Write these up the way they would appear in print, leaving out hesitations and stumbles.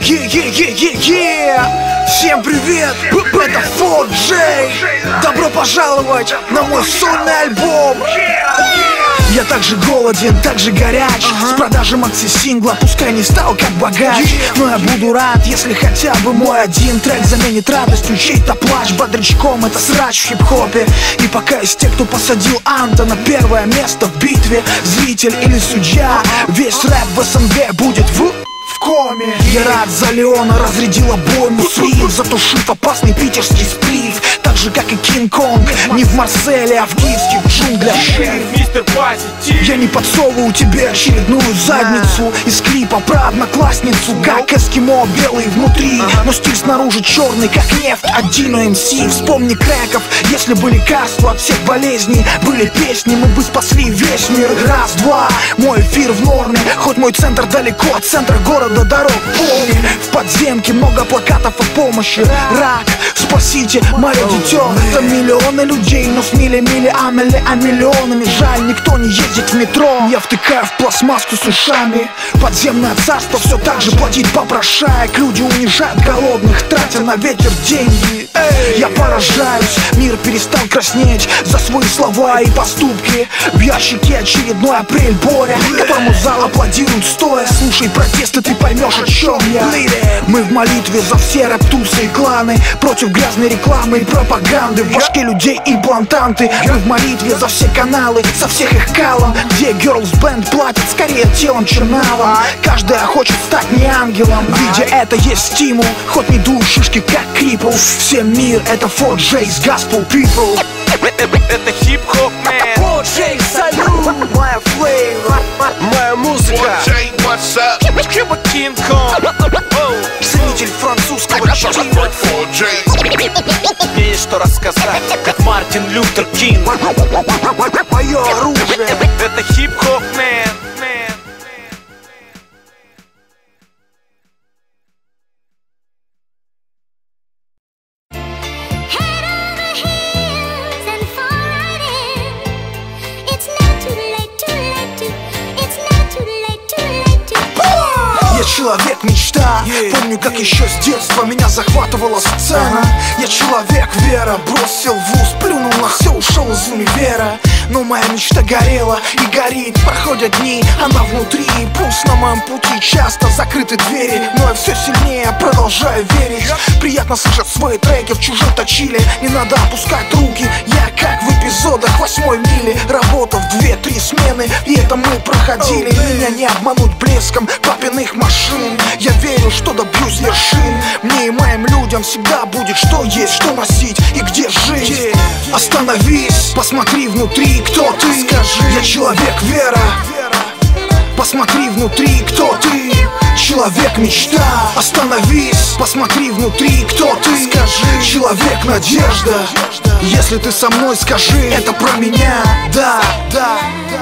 Всем привет, это 4J. Добро пожаловать на мой сольный альбом. Я также голоден, также горяч. С продажи макси-сингла, пускай не стал как богач, но я буду рад, если хотя бы мой один трек заменит радостью чей-то плач. Бодрячком это срач в хип-хопе. И пока из тех, кто посадил Анта на первое место в битве, зритель или судья, весь рэп в СНГ будет в коме. Я рад за Леона, разрядила бомбу слив, затушив опасный питерский сплив. Так же как и Кинг-Конг, не в Марселе, а в киевских джунглях. Я не подсовываю тебе очередную задницу из клипа про одноклассницу, как эскимо белый внутри, но стиль снаружи черный, как нефть от Дино МС. Вспомни крэков, если бы лекарства от всех болезней были песни, мы бы спасли весь мир. Раз, два, мой эфир в норме, хоть мой центр далеко от центра города дорог. Помни, в подземке много плакатов о помощи. Рак, спасите мое дитё. Это миллионы людей, но с мили-мили, а миллионами. Жаль, никто не ездит в метро. Я втыкаю в пластмасску с ушами. Подземное царство все так же платить попрошаек. Люди унижают голодных, тратя на ветер деньги. Я поражаюсь, мир перестал краснеть за свои слова и поступки. В ящике очередной апрель Боря, которому зал аплодирует стоя. Слушай протесты, ты поймешь, о чем я. Мы в молитве за все рэп-тусы и кланы, против грязной рекламы и пропаганды. В башке людей имплантанты. Мы в молитве за все каналы, со всех их калом, где Girls Band платит скорее телом, чем налом. Каждая хочет стать не ангелом. Видя это, есть стимул, хоть не дуй шишки, как крипл. Всем мир, это 4J's Gospel People. Это хип-хоп, man. 4J, салют. Моя флейва, Моя музыка. 4J, what's up? Кинг-Конг. ценитель французского чтива. 4J. Мне есть что рассказать, как Мартин Лютер Кинг. Мое оружие. Это хип-хоп, man. Человек мечта, помню, как еще с детства меня захватывала сцена. Я человек вера, бросил вуз, плюнул на все, ушел из универа. Но моя мечта горела и горит, проходят дни, она внутри. Пусть на моем пути часто закрыты двери, но я все сильнее продолжаю верить. Приятно слышать свои треки в чужом точиле, не надо опускать руки. Я как в эпизодах 8-й мили, работа в 2-3 смены, и это мы проходили. Меня не обмануть блеском папиных машин. Я верю, что добьюсь вершин. Мне и моим людям всегда будет что есть, что носить и где жить. Остановись, посмотри внутри, кто ты. Скажи, я человек вера. Посмотри внутри, кто ты. Человек мечта. Остановись, посмотри внутри, кто ты. Скажи, человек надежда. Если ты со мной, скажи, это про меня. Да, да, да.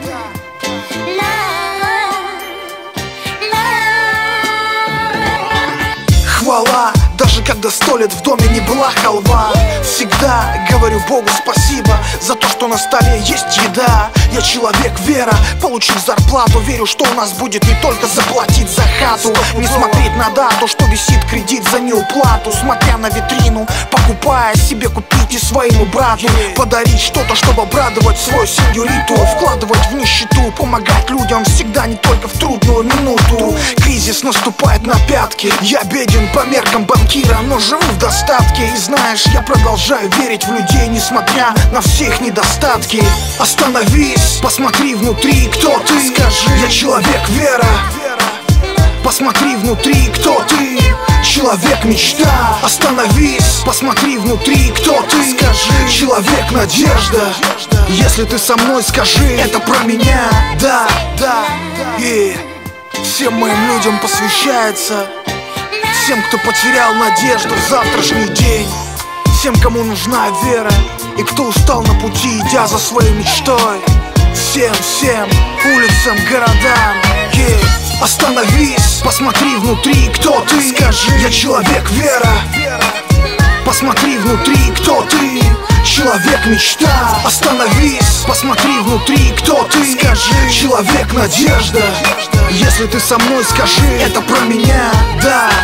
Хвала, даже когда 100 лет в доме не была халва. Всегда говорю Богу спасибо за то, что на столе есть еда. Я человек вера, получив зарплату, верю, что у нас будет не только заплатить за хату, не смотреть на дату, что висит кредит за неуплату. Смотря на витрину, покупая себе купить и своему брату, подарить что-то, чтобы обрадовать свою сеньориту. Вкладывать в нищету, помогать людям всегда, не только в трудную минуту. Кризис наступает на пятки, я беден по меркам банкира, но живу в достатке. И знаешь, я продолжаю верить в людей, несмотря на все их недостатки. Остановись, посмотри внутри, кто ты. Скажи, я человек вера. Посмотри внутри, кто ты. Человек мечта. Остановись, посмотри внутри, кто ты. Скажи, человек надежда. Если ты со мной, скажи, это про меня. Да, да, и всем моим людям посвящается. Всем, кто потерял надежду в завтрашний день. Всем, кому нужна вера, и кто устал на пути, идя за своей мечтой. Всем, улицам, городам. Остановись, посмотри внутри, кто ты. Скажи, я человек вера. Посмотри внутри, кто ты. Человек мечта. Остановись, посмотри внутри, кто ты. Скажи, человек надежда. Если ты со мной, скажи, это про меня. Да.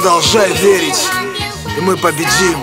Продолжай верить, и мы победим.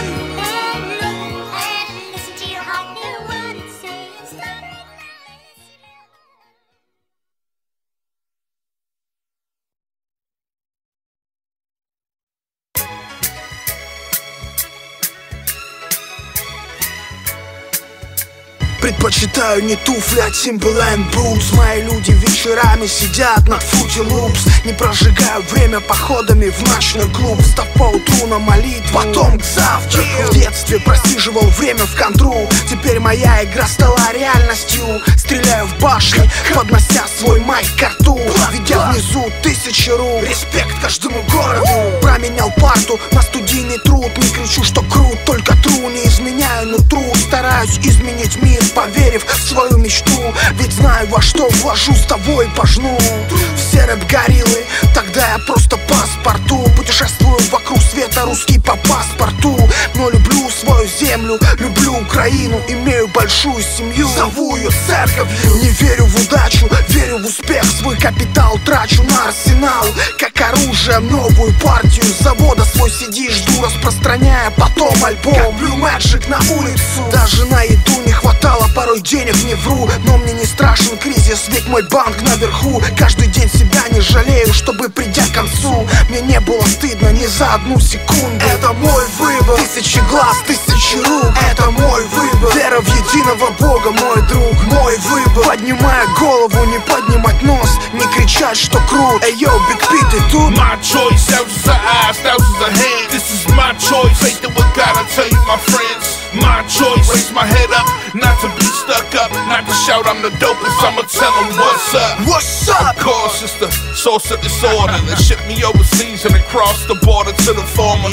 Предпочитаю не туфли, а Timberland Boots. Мои люди вечерами сидят на Fruity Loops. Не прожигаю время походами в ночной клуб. Встав поутру на молитву, потом к завтраку. В детстве просиживал время в контру. Теперь моя игра стала реальностью. Стреляю в башни, поднося свой майк к рту. Видя внизу тысячи рук. Респект каждому городу. Променял парту на студийный труд. Не кричу, что крут, только тру. Не изменяю нутру, стараюсь изменить мир, поверив в свою мечту. Ведь знаю, во что вложу, с тобой пожну. Все рэп-гориллы, тогда я просто паспорту. Путешествую вокруг света, русский по паспорту. Но люблю свою землю, люблю Украину. Имею большую семью, зову ее церковью. Не верю в удачу, верю в успех. Свой капитал трачу на арсенал, как оружие, новую партию. С завода свой CD жду, распространяя потом альбом. Как Blue Magic на улицу. Даже на еду не хватало, порой денег не вру. Но мне не страшен кризис, ведь мой банк наверху. Каждый день себя не жалею, чтобы придя к концу мне не было стыдно ни за одну секунду. Это мой выбор, тысячи глаз, тысячи рук. Это мой выбор, вера в единого Бога, мой друг. Мой выбор, поднимая голову, не поднимать нос, не кричать, что крут. Эй, йоу, Big P, ты тут? My choice, thousands of eyes, thousands of hands. This is my choice, faith in what God, I tell you my friends. My choice, raise my head up, not to be stuck up, not to shout I'm the dopest, I'ma tell them what's up. What's up? Of course, it's the source of disorder that shipped me overseas and across the border to the former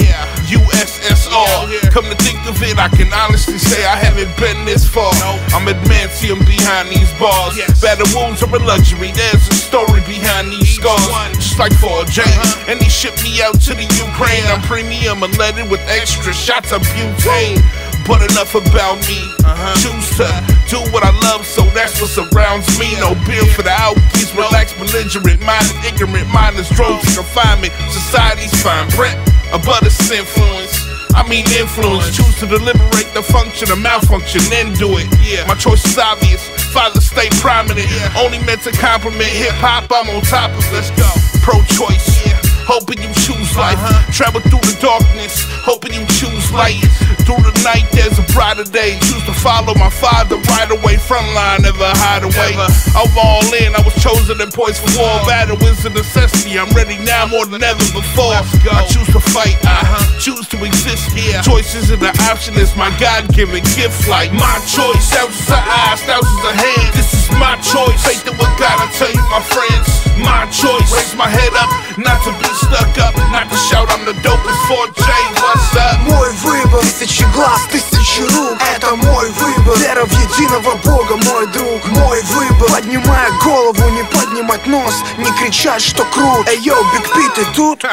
USSR. Come to think of it, I can honestly say I haven't been this far. I'm adamantium behind these bars. Battle wounds are a luxury, there's a story behind these scars. Just like 4J, and he shipped me out to the Ukraine. I'm premium, unleaded with extra shots of butane. But enough about me, choose to do what I love, so that's what surrounds me. No beer for the outkeys, relaxed, belligerent, minded, ignorant, mindless, drove to confinement. Society's fine print, above this influence. I mean influence, choose to deliberate the function or malfunction, then do it. My choice is obvious, father stay prominent. Only meant to compliment hip-hop, I'm on top of it. Let's go. Pro-choice, hoping you choose life. Travel through the darkness, hoping you choose light. Through the night there's a brighter day. Choose to follow my father right away. Front line, never hide away. I'm all in, I was chosen and poised for war. Battle is a necessity, I'm ready now more than ever before. I choose to fight, choose to exist. Choice isn't an option, it's my God-given gift. Like my choice, thousands of eyes, thousands of hands. This is my choice, faith in what God, I tell you my friends. My choice, raise my head up, not to be stuck up, not to shout I'm the dopest. 4J, what's up? Мой выбор, тысячи глаз, тысячи рук. Это мой выбор, вера в единого Бога, мой друг. Мой выбор, поднимая голову, не поднимать нос, не кричать, что крут. Эй, йоу, Big P, ты тут?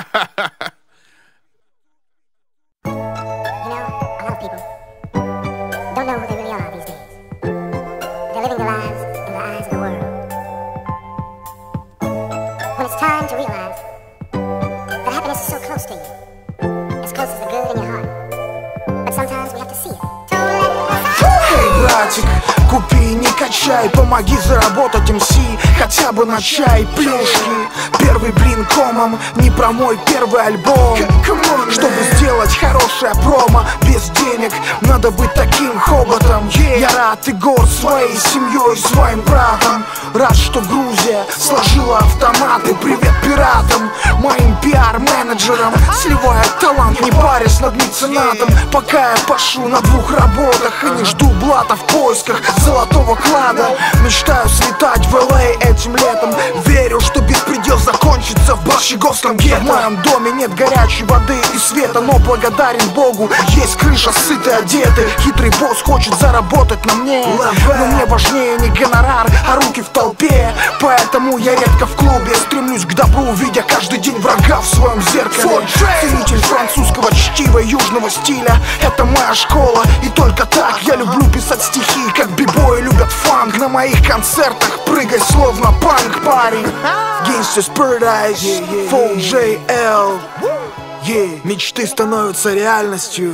Купи, не качай, помоги заработать МС, хотя бы на чай, плюшки. Первый блин комом, не про мой первый альбом. Чтобы сделать хорошее промо, без денег надо быть таким хоботом. Я рад и горд своей семьей, своим братом. Рад, что Грузия сложила автоматы. Привет пиратам, моим пиар-менеджерам. Сливает талант, не парясь над меценатом. Пока я пашу на двух работах и не жду блата в поисках золотого клада. Мечтаю слетать в ЛА этим летом. Верю, что беспредел закончится в Борщеговском гетто. В моем доме нет горячей воды и света, но благодарен Богу, есть крыша, сытый, одетый. Хитрый босс хочет заработать на мне, но мне важнее не гонорар, а руки в толпе. Поэтому я редко в клубе, стремлюсь к добру, видя каждый день врага в своем зеркале. Ценитель французского чтива, южного стиля, это моя школа, и только так я люблю писать стихи, как бибои любят фанк. На моих концертах прыгай словно панк, парень. Gangsta's Paradise, 4JL. Мечты становятся реальностью.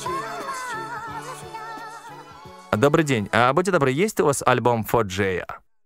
Добрый день. Будьте добры, есть у вас альбом 4J?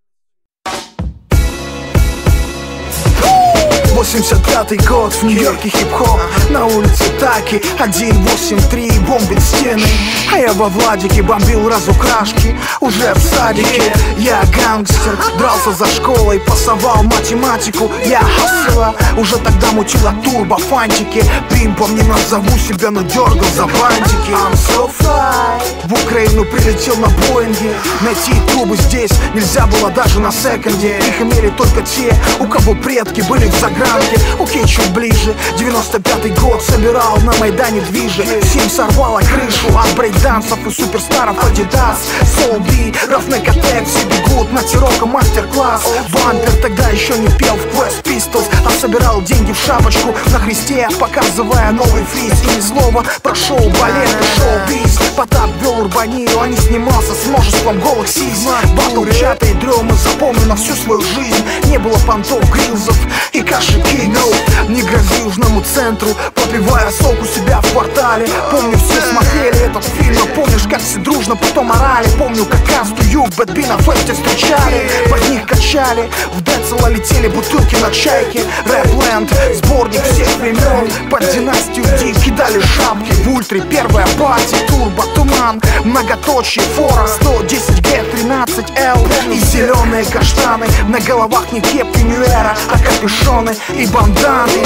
85-й год, в Нью-Йорке хип-хоп. На улице Таки 183 бомбит стены. А я во Владике бомбил разукрашки. Уже в садике я гангстер, дрался за школой, пасовал математику. Я хассела, уже тогда мутила турбо фантики. Пимпом не назову себя, но дергал за бантики. I'm so fly. В Украину прилетел на Боинге. Найти трубы здесь нельзя было даже на секонде. Их имели только те, у кого предки были в загранке. Окей, чуть ближе. 95-й год, собирал на Майдане движи. 7 сорвало крышу от брейкдансов и суперстаров Adidas. Soul B, Roughneck Attack, все бегут на Тирока мастер-класс. Бампер тогда еще не пел в Quest Pistols, а собирал деньги в шапочку на хресте, показывая новый фриз. И ни слова про шоу-балет и шоу-биз. Потап вел урбанию, а не снимался с множеством голых сиз. Батл, чаты и дремы запомню на всю свою жизнь. Не было понтов, грилзов и каши киков. Не грози южному центру, попивая сок у себя в квартале. Помню, все смотрели этот фильм, а помнишь, как все дружно потом орали. Помню, как касту юг Бэтби на фесте встречали, под них качали. В Децела летели бутылки на чайке. Рэпленд, сборник всех времен. Под династию Ди кидали шапки. В ультре первая пати, турбо, туман, многоточие, фора 110Г, 13L и зеленые каштаны. На головах не кепки Нью-Эра, а капюшоны и банданы.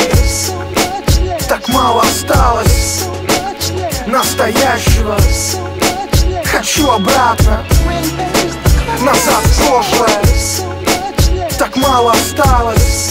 Так мало осталось настоящего. Хочу обратно, назад в прошлое. Так мало осталось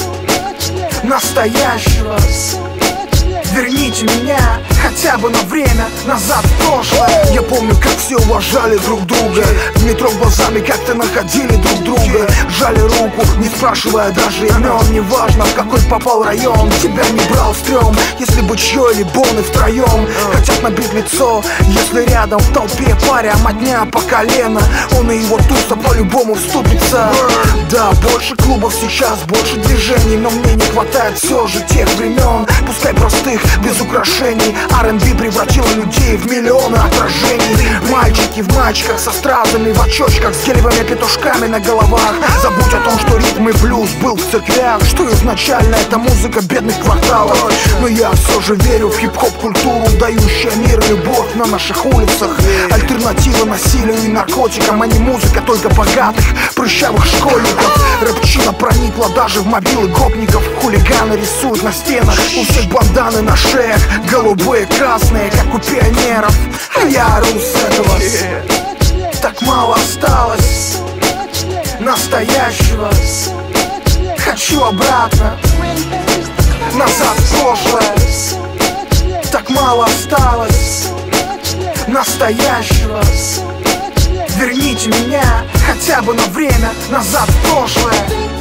настоящего. Верните меня хотя бы на время назад в прошлое. Я помню, как все уважали друг друга. В метро глазами как-то находили друг друга. Жали руку, не спрашивая даже имен. Неважно, в какой попал район, тебя не брал стрём. Если бы чьё или боны втроем хотят набить лицо, если рядом в толпе паря мотня по колено, он и его туса по-любому вступится. Да, больше клубов сейчас, больше движений, но мне не хватает все же тех времен. Пускай простых, без украшений. R&B превратила людей в миллионы отражений. Мальчики в мачках со стразами, в очочках с гелевыми петушками на головах. Забудь о том, что ритм и блюз был в церквях, что изначально это музыка бедных кварталов. Но я все же верю в хип-хоп культуру, дающая мир и любовь на наших улицах. Альтернатива насилию и наркотикам, а не музыка только богатых, прыщавых школьников. Рэпчина проникла даже в мобилы гопников. Хулиганы рисуют на стенах, у всех банданы на шеях, голубые, красные, как у пионеров. А я ору с этого. Так мало осталось настоящего. Хочу обратно, назад в прошлое. Так мало осталось настоящего. Верните меня хотя бы на время назад в прошлое.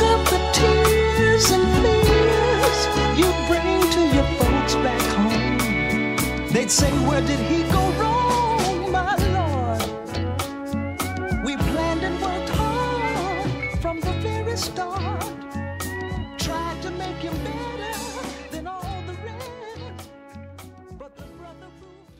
They'd say, where did he go wrong, my Lord? We planned and worked hard from the very start. Tried to make him better than all the rest. But the brother proved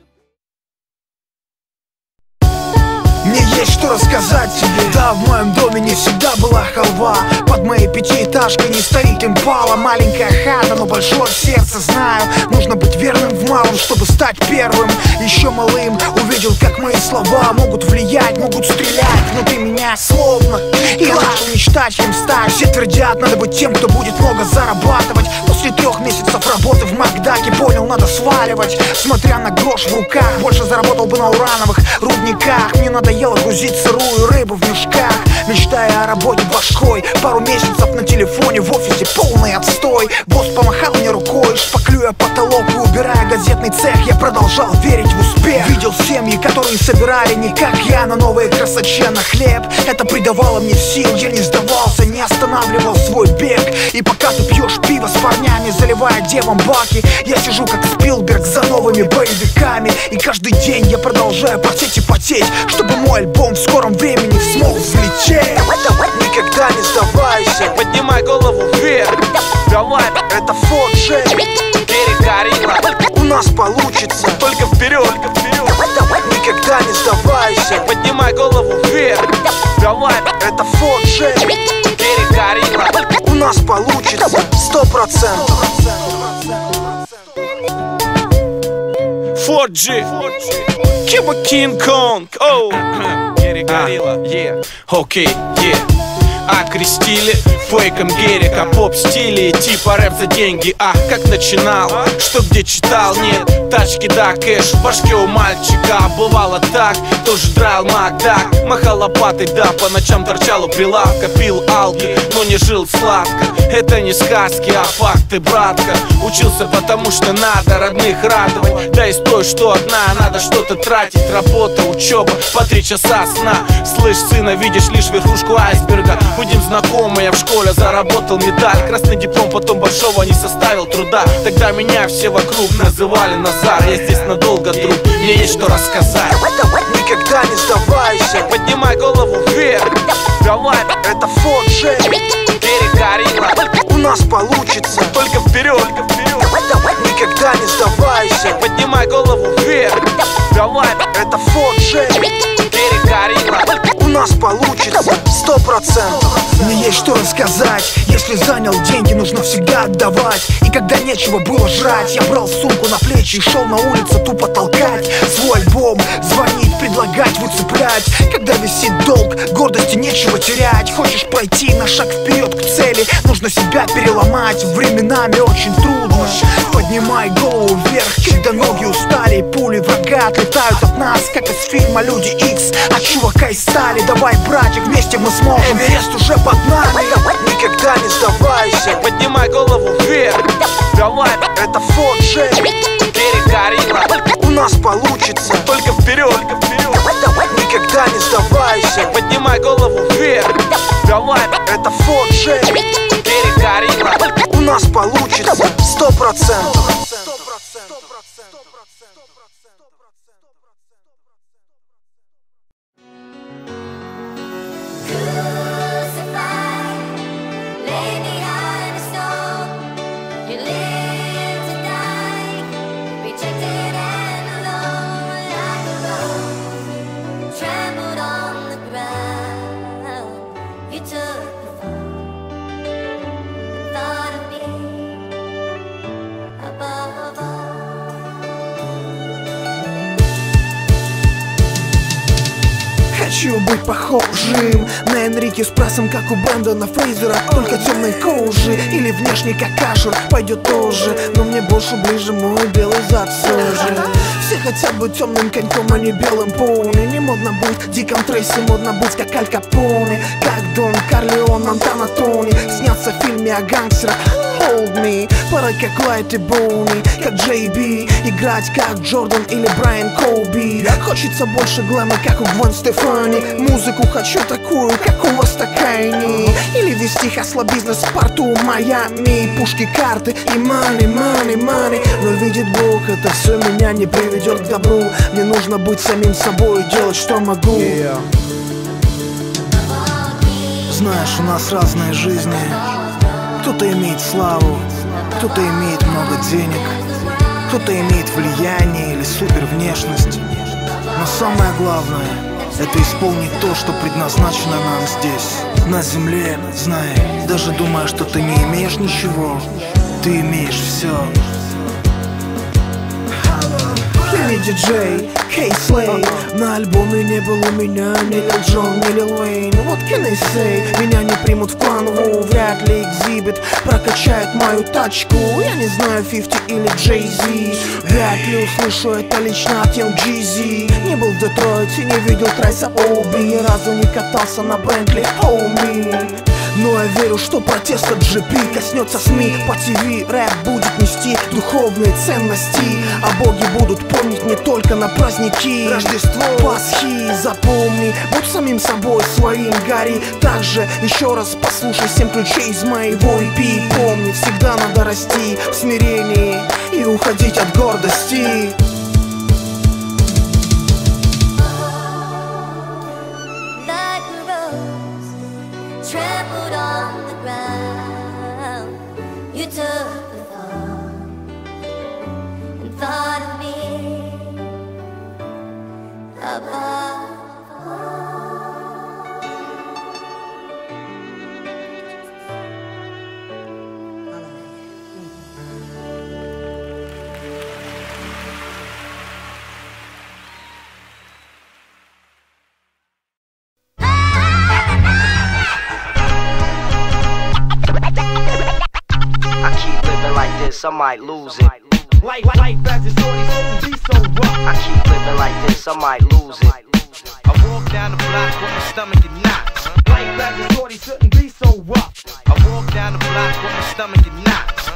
to be. Мне есть что рассказать тебе. Да, в моем доме не всегда была халва. Под моей пятиэтажкой не стоит импала. Маленькая хата, но большое сердце, знаю. Нужно быть верным в малом, чтобы стать первым. Еще малым увидел, как мои слова могут влиять, могут стрелять внутри меня словно. И начал мечтать, кем стать. Все твердят, надо быть тем, кто будет много зарабатывать. После 3 месяцев работы в Макдаке понял, надо сваливать. Смотря на грош в руках, больше заработал бы на урановых рудниках. Мне надоело грузить сырую рыбу в мешках, мечтая о работе башкой. Пару месяцев на телефоне, в офисе полный отстой. Босс помахал мне рукой, шпаклюя потолок и убирая газетный цех. Я продолжал верить в успех. Видел семьи, которые собирали не как я на новые красоче, на хлеб. Это придавало мне сил, я не сдавался, не останавливал свой бег. И пока ты пьешь пиво с парнями, заливая девам баки, я сижу как Спилберг за новыми боевиками. И каждый день я продолжаю потеть и потеть, чтобы мой альбом в скором времени смог взлететь. Никогда не сдавайся, Поднимай голову вверх. Давай, это 4J. Перегорела. нас получится. Только вперед, Никогда не сдавайся. поднимай голову вверх. Давай, Это Форд Джей. перегорела. У нас получится 100%. Форд Джи, Киба Кинг Конг. Оу, перегорела. Окей, окрестили фейком герика, поп-стиле, типа рэп за деньги. Как начинал, что где читал, нет. Тачки, да, кэш в башке у мальчика. Бывало так, тоже драл Макдак. Махал лопатой, да, по ночам торчал у прилавка. Пил алки, но не жил сладко. Это не сказки, а факты, братка. Учился потому что надо родных радовать. Да и стой, что одна, надо что-то тратить. Работа, учеба, по 3 часа сна. Слышь, сына, видишь лишь верхушку айсберга. Будем знакомы, я в школе заработал медаль. Красный диплом, потом большого не составил труда. Тогда меня все вокруг называли Назар. Я здесь надолго, друг, мне есть что рассказать. Никогда не сдавайся. Поднимай голову вверх. Давай, Это Форд Джей. перегорела. У нас получится. Только вперед, Никогда не сдавайся. поднимай голову вверх. Давай, Это Форд Джей. перегорела. У нас получится 100%. Мне есть что рассказать. Если занял деньги, нужно всегда отдавать. И когда нечего было жрать, я брал сумку на плечи и шел на улицу тупо толкать свой альбом, звонить, предлагать, выцеплять. Когда висит долг, гордости нечего терять. Хочешь пройти на шаг вперед к цели, нужно себя переломать. Временами очень трудно. Поднимай голову вверх, когда ноги устали. Пули врага отлетают от нас, как из фильма «Люди Икс». От чувака из стали. Давай, братик, вместе мы сможем. Эверест уже под нами. Никогда не сдавайся. Поднимай голову вверх. Давай, Это Форд Джей. перегорела. У нас получится. Только вперед, Никогда не сдавайся. поднимай голову вверх. Давай, Это Форд Джей. перегорела. У нас получится 100%. Хочу быть похожим на Энрике с прессом, как у Брэндона Фрейзера. Только темной кожи или внешне как Ашер пойдет тоже. Но мне больше ближе мой белый зад все же. Все хотят быть темным коньком, а не белым пони. Не модно быть Диком Трейси, модно быть как Аль Капоне, как Дон Корлеон, Монтана Тони. Сняться в фильме о гангстерах. Hold me, порой как Лайт и Боуни, как Джей Би, играть как Джордан или Брайан Коуби. Хочется больше глэма, как у Гвен Стефани. Музыку хочу такую, как у Лоста Кайни. Или вести хасла-бизнес в порту Майами. Пушки, карты и money, money, money. Но видит Бог, это все меня не приведет к добру. Мне нужно быть самим собой и делать, что могу. Знаешь, у нас разные жизни. Кто-то имеет славу, кто-то имеет много денег, кто-то имеет влияние или супер внешность. Но самое главное — это исполнить то, что предназначено нам здесь, на земле. Знай, даже думая, что ты не имеешь ничего, ты имеешь все. Я не диджей, Кей-Слей. На альбоме не был у меня ни Лил Джон, ни Лил Уэйн. What can I say? Меня не примут в клан Ву. Вряд ли Exhibit прокачает мою тачку. Я не знаю 50 или Jay-Z. Вряд ли услышу это лично от Young Jeezy. Не был в Детройте, не видел Трайса Оби. Ни разу не катался на Бентли, homie. Но я верю, что протест от GP коснется СМИ. По ТВ рэп будет нести духовные ценности, а боги будут помнить не только на праздники Рождество, Пасхи. Запомни, будь самим собой, своим гори. Также еще раз послушай 7 ключей из моего EP. Помни, всегда надо расти в смирении и уходить от гордости. Trampled on the ground, you took the fall and thought this, I might lose it. Life as it's shorty shouldn't be so rough. I keep living like this, I might lose it. I walk down the block with my stomach and knots. Life as it's shorty shouldn't be so rough. I walk down the block with my stomach and knots.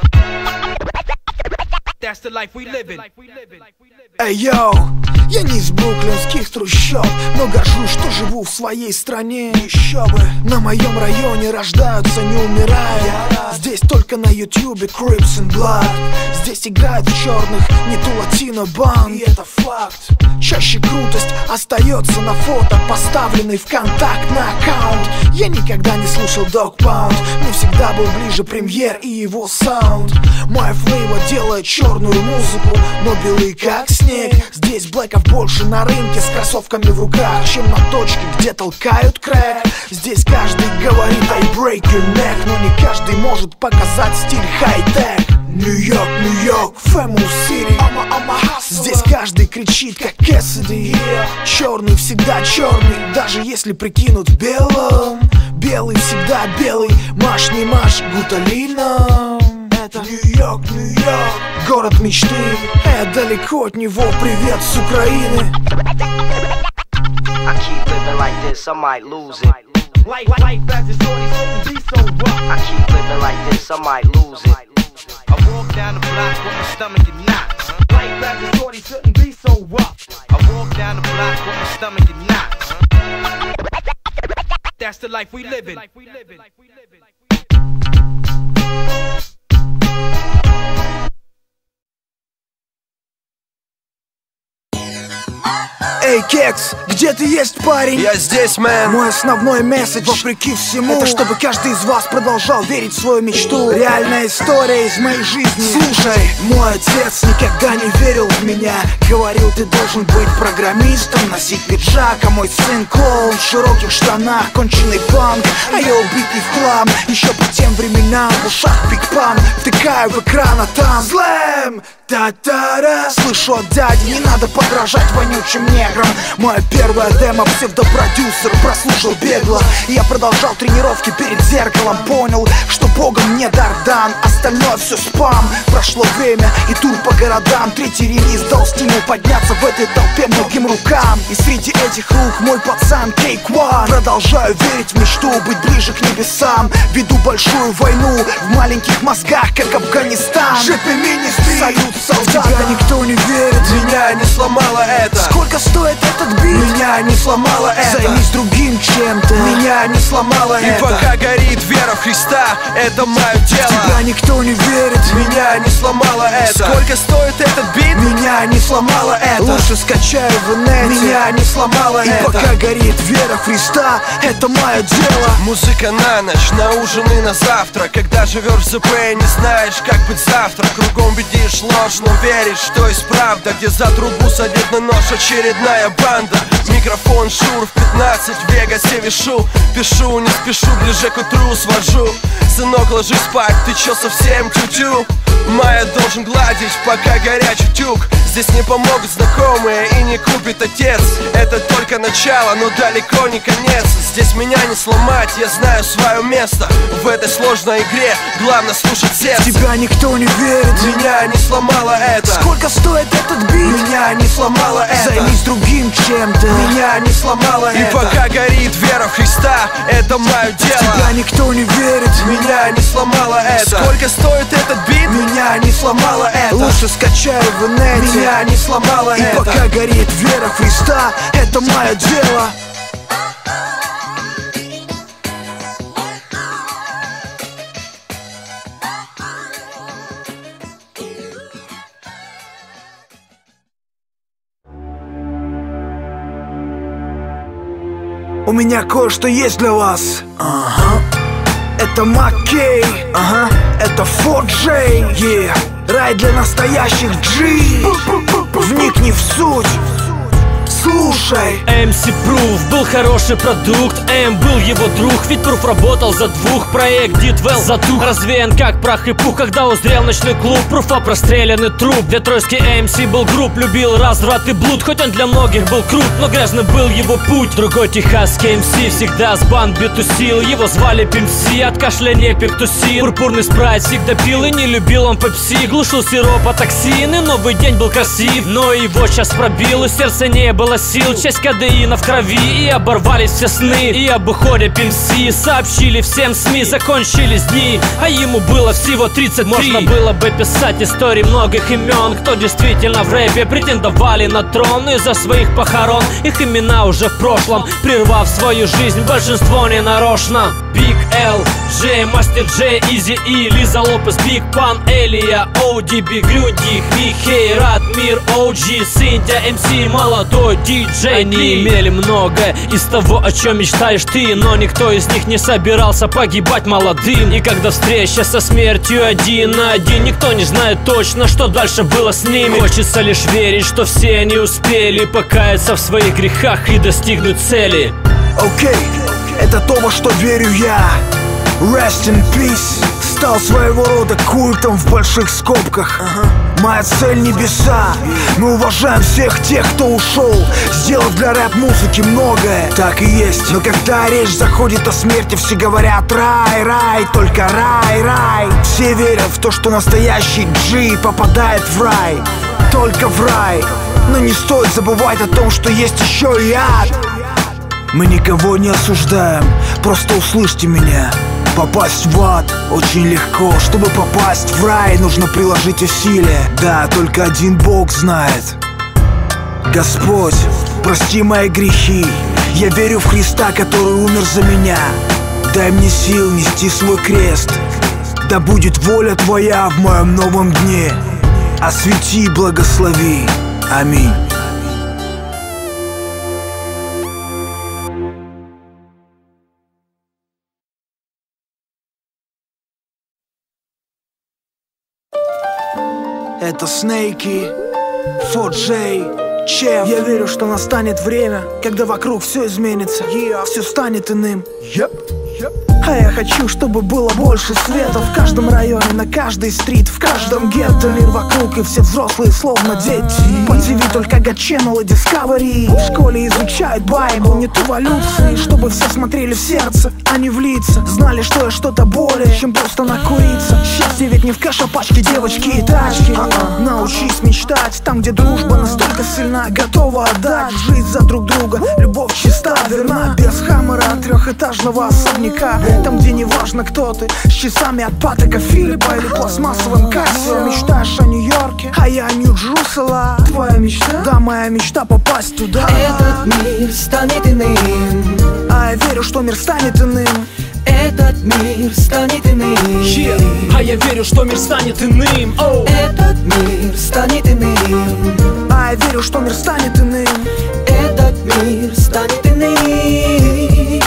That's the life we living. Эй, йоу, я не из бруклинских трущоб, но горжусь, что живу в своей стране. Еще бы, на моем районе рождаются, не умирая. Здесь только на ютубе Crips and Blood. Здесь играет в черных, не ту латино банд. И это факт. Чаще крутость остается на фото, поставленный в контакт на аккаунт. Я никогда не слушал Dog Pound, но всегда был ближе премьер и его саунд. Моя флейва делает черную музыку, но белый как снег. Здесь блэков больше на рынке с кроссовками в руках, чем на точке, где толкают крэк. Здесь каждый говорит I break your neck, но не каждый может показать стиль хай-тек. Нью-Йорк, Нью-Йорк, Famous City. Здесь каждый кричит как Кэссиди. Черный всегда черный, даже если прикинут в белом. Белый всегда белый, маш не маш, гуталина. Это Нью-Йорк, Нью-Йорк, город мечты. Далеко от него привет с Украины. I keep living like this, I might lose it. Life as it's shorty shouldn't be so rough. I keep living like this, I might lose it. I walk down the block with my stomach and knots. Life as it's shorty shouldn't be so rough. I walk down the block with my stomach and knots. That's the life we living. Эй, Кекс, где ты есть, парень? Я здесь, мэн. Мой основной месседж, вопреки всему, это чтобы каждый из вас продолжал верить в свою мечту. Реальная история из моей жизни. Слушай, мой отец никогда не верил в меня. Говорил, ты должен быть программистом, носить пиджак. А мой сын клоун в широких штанах, конченый панк, а я убитый в хлам. Еще по тем временам в ушах пик-пан. Втыкаю в экран, а там слэм. Та-та-да. Слышу от дяди, не надо подражать вонючим неграм. Моя первая демо псевдопродюсер прослушал бегло. И я продолжал тренировки перед зеркалом. Понял, что богом мне дар дан, остальное все спам. Прошло время и тур по городам. Третий релиз дал стимул подняться в этой толпе многим рукам. И среди этих рук мой пацан Take One. Продолжаю верить в мечту, быть ближе к небесам. Веду большую войну в маленьких мозгах, как Афганистан. Шипи министри, салют солдата. Тебя никто не верит, Меня не сломало это. Сколько стоит этот бит? Меня не сломало это. Займись другим чем-то. Меня не сломало И это. Пока горит вера в Христа, это мое дело. Тебя никто не верит. Меня не сломало это. Сколько стоит этот бит? Меня не сломало это. Лучше скачаю в инете. Меня не сломало И это. пока горит вера в Христа, это мое дело. Музыка на ночь, на ужин и на завтра. Когда живешь в ЗП, не знаешь, как быть завтра. Кругом видишь ложь, но веришь, что есть правда. Где за трубу садит на нож очередная банда. Микрофон шур в 15, в Вегасе вешу. Пишу, не спешу, ближе к утру свожу. Сынок, ложись спать, ты чё совсем тю-тю? Майя должен гладить, пока горячий тюк. Здесь не помогут знакомые и не купит отец. Это только начало, но далеко не конец. Здесь меня не сломать, я знаю свое место. В этой сложной игре главное слушать сердце. Тебя никто не верит. Меня не сломало это. Сколько стоит этот бит? Меня не сломало это. Займись другим чем-то. Меня не сломало это. И пока горит вера в Христа, это мое дело. Тебя никто не верит. Меня не сломало это. Сколько стоит этот бит? Меня не сломало это. Лучше скачаю в инете. Меня не сломало И это. пока горит вера в Христа, это мое дело. У меня кое-что есть для вас. Это Маккей, это 4J, рай для настоящих G. Вникни в суть. слушай. MC Proof был хороший продукт, М был его друг, ведь Proof работал за двух. Проект Did Well затух, развеян как прах и пух, когда узрел ночной клуб. Пруфа простреленный труп, для тройски MC был групп, любил разврат и блуд, хоть он для многих был крут, но грязный был его путь. Другой техасский MC всегда с бандой тусил, его звали Пимси, от кашляния пептусин. Пурпурный спрайт всегда пил и не любил он пепси, глушил сиропа токсины, новый день был красив, но его час пробил, у сердца не было сил, часть кадеина в крови, и оборвались все сны. И об уходе Пимси сообщили всем СМИ, закончились дни, а ему было всего 33. Можно было бы писать истории многих имен, кто действительно в рэпе претендовали на трон, но из-за своих похорон их имена уже в прошлом, прервав свою жизнь большинство ненарочно. Big L, J, Master J, Easy E, Лиза Лопес, Big Pun, Элия, ODB, Грюндик, Михей, Ратмир, OG, Синтия, MC, молодой DJ. Они имели многое из того, о чем мечтаешь ты, но никто из них не собирался погибать молодым. И когда встреча со смертью один на один, никто не знает точно, что дальше было с ними. Хочется лишь верить, что все они успели покаяться в своих грехах и достигнуть цели. Окей, это то, во что верю я. Rest in peace стал своего рода культом в больших скобках. Моя цель — небеса. Мы уважаем всех тех, кто ушел, сделав для рэп-музыки многое. Так и есть. Но когда речь заходит о смерти, все говорят рай, рай, только рай, рай. Все верят в то, что настоящий G попадает в рай, только в рай. Но не стоит забывать о том, что есть еще и ад. Мы никого не осуждаем, просто услышьте меня. Попасть в ад очень легко. Чтобы попасть в рай, нужно приложить усилия. Да, только один Бог знает. Господь, прости мои грехи. Я верю в Христа, который умер за меня. Дай мне сил нести свой крест. Да будет воля Твоя в моем новом дне. Освети, благослови. Аминь. Это Снейки, Форд Джей, Чеф. Я верю, что настанет время, когда вокруг все изменится, все станет иным. А я хочу, чтобы было больше света в каждом районе, на каждой стрит, в каждом гетто. Мир вокруг и все взрослые словно дети. По ТВ только God Channel и Discovery. В школе изучают Байбл, нет эволюции, чтобы все смотрели в сердце, а не в лица. Знали, что я что-то более, чем просто накуриться. Счастье ведь не в кэш, а пачке девочки и тачки. Научись мечтать там, где дружба настолько сильна, готова отдать жизнь за друг друга. Любовь чиста, верна, без хаммера трехэтажного особняка. Там, где не важно, кто ты, с часами от Патека Филиппа или пластмассовым Кассио. Мечтаешь о Нью-Йорке, а я о Нью-Джерусалем. Твоя мечта? Да, моя мечта попасть туда. Этот мир станет иным. А я верю, что мир станет иным. Этот мир станет иным. А я верю, что мир станет иным. Этот мир станет иным. А я верю, что мир станет иным. Этот мир станет иным.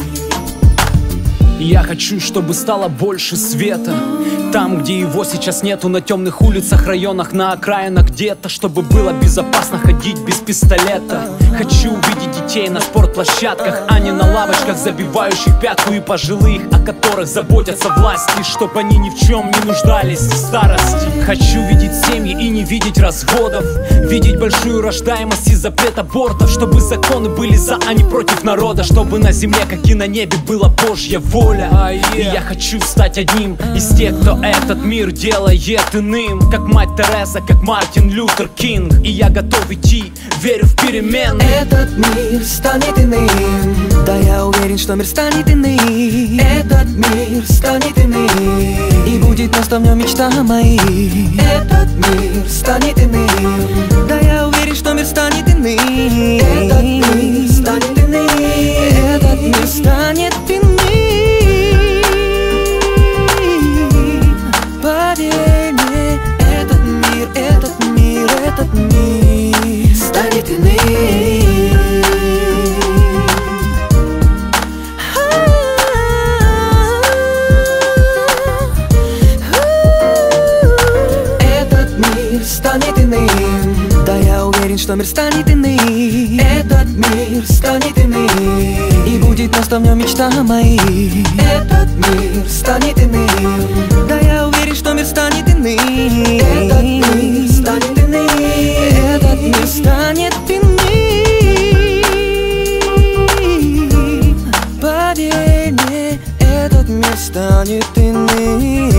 Я хочу, чтобы стало больше света там, где его сейчас нету, на темных улицах, районах, на окраинах где-то. Чтобы было безопасно ходить без пистолета. Хочу увидеть детей на спортплощадках, а не на лавочках, забивающих пятку, и пожилых, о которых заботятся власти, чтобы они ни в чем не нуждались в старости. Хочу видеть семьи и не видеть разводов, видеть большую рождаемость и запрет абортов. Чтобы законы были за, а не против народа. Чтобы на земле, как и на небе, была Божья воля. И я хочу стать одним из тех, кто этот мир делает иным. Как мать Тереза, как Мартин Лютер Кинг. И я готов идти, верю в перемены. Этот мир станет иным. Да, я уверен, что мир станет иным. Этот мир станет иным. И будет просто в нем мечта моя. Этот мир станет иным. Да, я уверен, что мир станет иным. Этот мир станет иным. Этот мир станет иным. Поверь мне, этот мир, этот мир, этот мир станет иным. Этот мир станет иным. Да, я уверен, уверен, что мир станет иным. Этот мир станет иным, и будет наставнем мечта моих. Этот мир станет иным. Да, я уверен, что мир станет иным. Этот мир станет иным. Этот мир станет иным. Поверь мне, этот мир станет иным.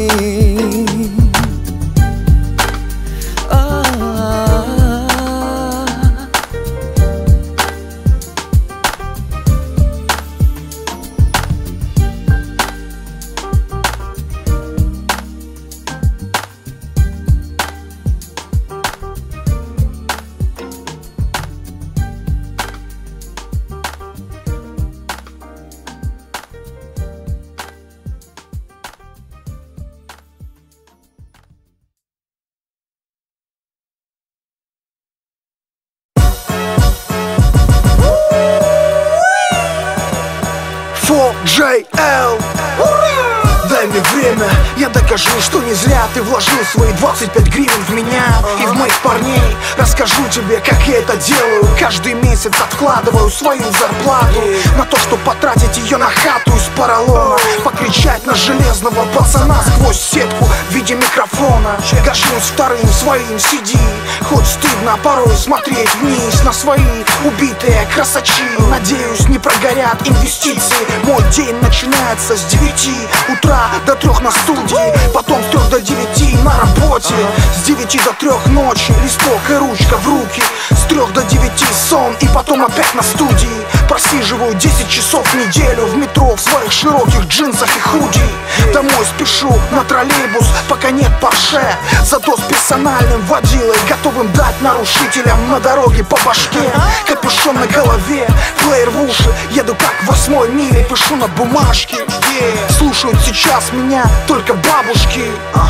JL. Дай мне время, я докажу, что не зря ты вложил свои 25 гривен в меня и в моих парней. Расскажу тебе, как я это делаю. Каждый месяц откладываю свою зарплату на то, чтобы потратить ее на хату из поролона, покричать на железного пацана сквозь сетку в виде микрофона. Горжусь вторым своим CD. Хоть стыдно порой смотреть вниз на свои убитые красачи. Надеюсь, не прогорят инвестиции. Мой день начинается с 9 утра до 3 на студии, потом с 3 до 9 на работе, с 9 до 3 ночи листок и ручка в руки, с 3 до 9 сон и потом опять на студии. Просиживаю 10 часов в неделю в метро в своих широких джинсах и худи. Домой спешу на троллейбус, пока нет Порше, зато с персональным водилой, готовым дать нарушителям на дороге по башке. Капюшон на голове, плеер в уши, еду как в 8-й миле, пишу на бумажке. Слушают сейчас меня только бабушки.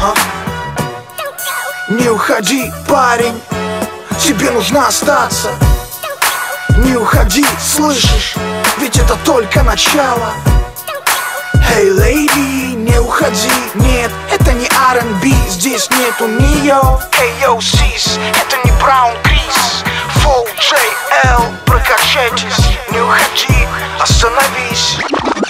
Не уходи, парень, тебе нужно остаться. Не уходи, слышишь, ведь это только начало. Hey, lady, не уходи, нет, это не R&B, здесь нету Нио, KOCs, это не Браун Крис, 4JL, прокачайтесь, не уходи, остановись.